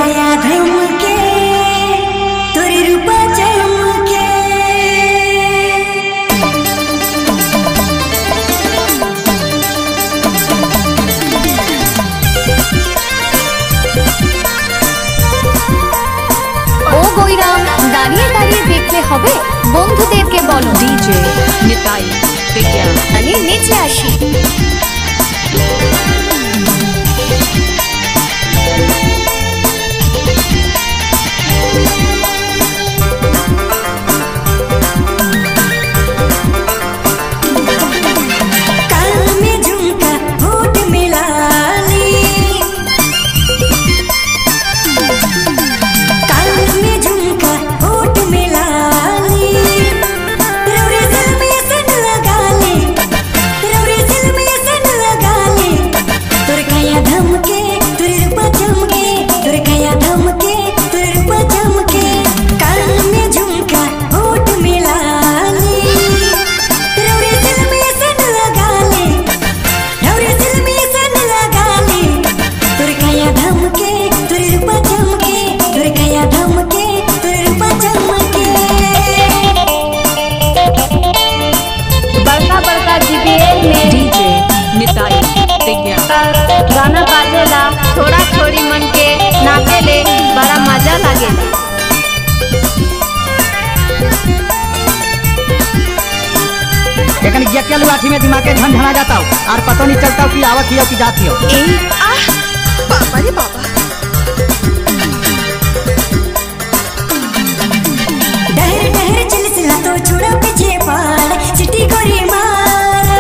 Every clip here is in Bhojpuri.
काया धमके तोर रूपा चमके। ओ गोइराम दाঁড়িয়ে দাঁড়িয়ে দেখলে হবে, বন্ধুদেরকে বলো ডিজে নিতাই বিজ্ঞা আমি নিচে আসি। गाना बाजेला थोड़ा छोड़ी मन के नाचेले बड़ा मजा लागेला। लेकिन ये लाठी में दिमाग के झंझना जाता हो और पता नहीं चलता कि आवत ही कि जाती हो। बाबा रे बाबा डहर डहर चिलसिला तो छोड़ा पीछे पाड़ सिटी गोरी मारा।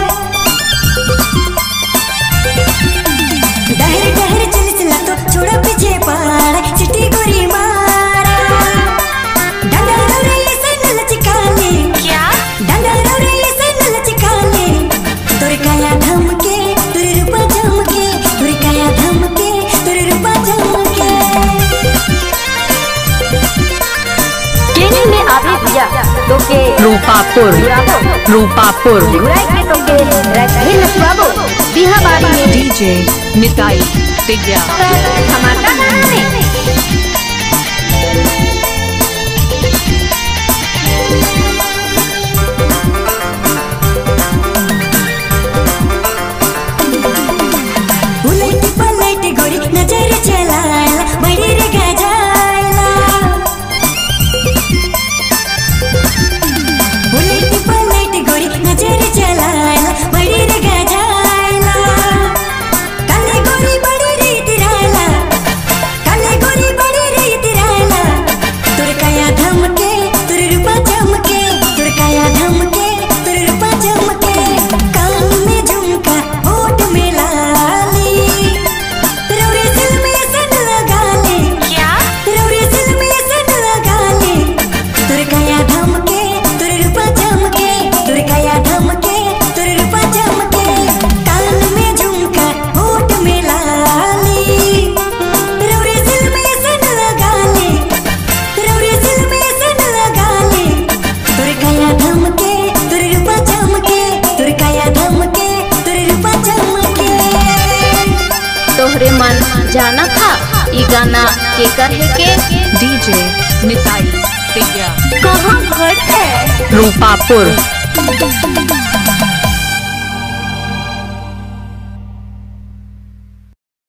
डहर डहर चिलसिला तो छोड़ा पीछे पाड़ सिटी गोरी मारा। डंडा रे सन लचकाले क्या डंडा रे सन लचकाले तोर काया धमके तोर रूपा चमके तोर काया धमके तोर रूपा चमके। केनी में आवे दिया तो के रूपापुर रूपापुर घुराई के तो के रही नचवाबो बिहा बाड़ी में डीजे निताई बिज्ञा धमाका में उलट पलट गोरी नजर चलाला बड़ी रे गजाला। उलट पलट गोरी नजर चलाला बड़ी रे गजाला। काले गोरी बड़ी रे तिराला काले गोरी बड़ी रे तिराला तोर काया धमके तोर रूपा चमके तोर काया धमके तोर रूपा चमके। कान में झुमका होठ में लाली रौरे सिल में सन लगा ले क्या रौरे सिल में सन लगा ले तोर काया धमके तोर रूपा चमके तोर काया धमके तोर रूपा चमके। कान में झुमका होठ में लाली रौरे सिल में सन लगा ले रौरे सिल में सन लगा ले तोर काया धमके तोर रूपा चमके तोर काया धमके तोर रूपा चमके। तोहरे मन जाना था ई गाना के कहे के डीजे निताई बिज्ञा कहाँ घर है रूपापुर